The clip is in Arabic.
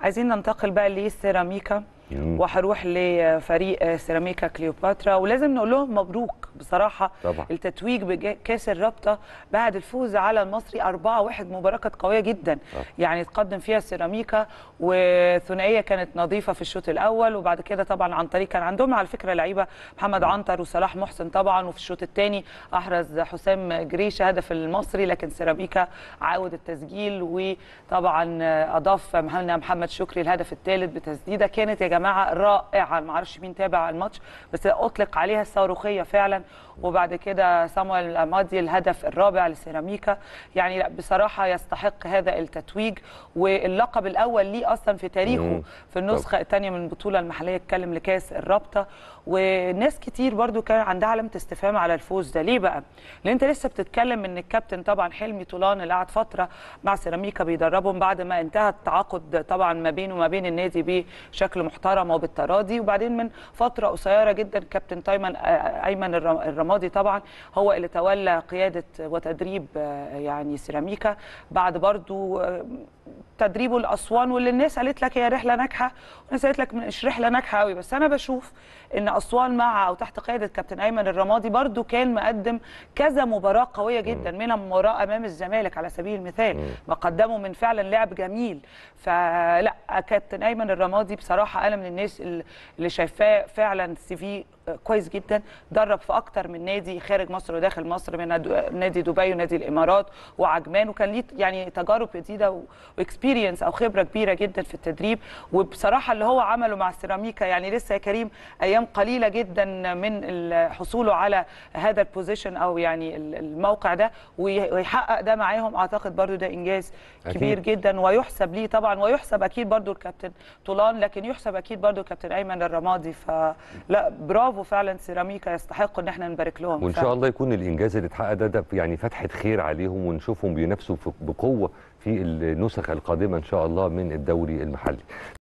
عايزين ننتقل بقى لسيراميكا، وهروح لفريق سيراميكا كليوباترا، ولازم نقول لهم مبروك بصراحه طبعا. التتويج بكاس الرابطه بعد الفوز على المصري 4-1. مباراه كانت قويه جدا طبعا. يعني تقدم فيها سيراميكا، وثنائيه كانت نظيفه في الشوط الاول، وبعد كده طبعا عن طريق كان عندهم على فكره لعيبه محمد عنتر وصلاح محسن طبعا، وفي الشوط الثاني احرز حسام جريشه هدف المصري، لكن سيراميكا عاود التسجيل، وطبعا اضاف محمد شكري الهدف الثالث بتسديده كانت يا جماعه رائعه. ما اعرفش مين تابع الماتش بس اطلق عليها الصاروخيه فعلا. وبعد كده صامويل امادي الهدف الرابع لسيراميكا. يعني لا بصراحه يستحق هذا التتويج، واللقب الاول ليه اصلا في تاريخه في النسخه الثانيه من البطوله المحليه اتكلم لكاس الرابطه. وناس كتير برضو كان عندها علامه استفهام على الفوز ده. ليه بقى؟ لان انت لسه بتتكلم ان الكابتن طبعا حلمي طولان اللي قعد فتره مع سيراميكا بيدربهم بعد ما انتهى التعاقد طبعا ما بينه وما بين النادي بشكل محترم وبالتراضي، وبعدين من فتره قصيره جدا كابتن ايمن الرمادي طبعا هو اللي تولى قياده وتدريب يعني سيراميكا بعد برضو تدريبه لاسوان، واللي الناس قالت لك هي رحله ناجحه والناس قالت لك مش رحله ناجحه قوي. بس انا بشوف ان اسوان مع او تحت قياده كابتن ايمن الرمادي برضو كان مقدم كذا مباراه قويه جدا، منها مباراه امام الزمالك على سبيل المثال ما قدموا من فعلا لعب جميل. فلا كابتن ايمن الرمادي بصراحه انا من الناس اللي شايفاه فعلا سي في كويس جدا. درب في اكتر من نادي خارج مصر وداخل مصر، من نادي دبي ونادي الامارات وعجمان، وكان ليه يعني تجارب جديده واكسبيرينس او خبره كبيره جدا في التدريب. وبصراحه اللي هو عمله مع سيراميكا يعني لسه يا كريم ايام قليله جدا من حصوله على هذا البوزيشن او يعني الموقع ده، ويحقق ده معاهم. اعتقد برضو ده انجاز كبير جدا ويحسب ليه طبعا، ويحسب اكيد برضو الكابتن طولان، لكن يحسب اكيد برضو الكابتن ايمن الرمادي. فلا برافو فعلا سيراميكا يستحقوا ان احنا نبارك لهم. وان شاء الله يكون الانجاز اللي اتحقق ده يعني فتحه خير عليهم، ونشوفهم بينافسوا بقوه في النسخ القادمه ان شاء الله من الدوري المحلي.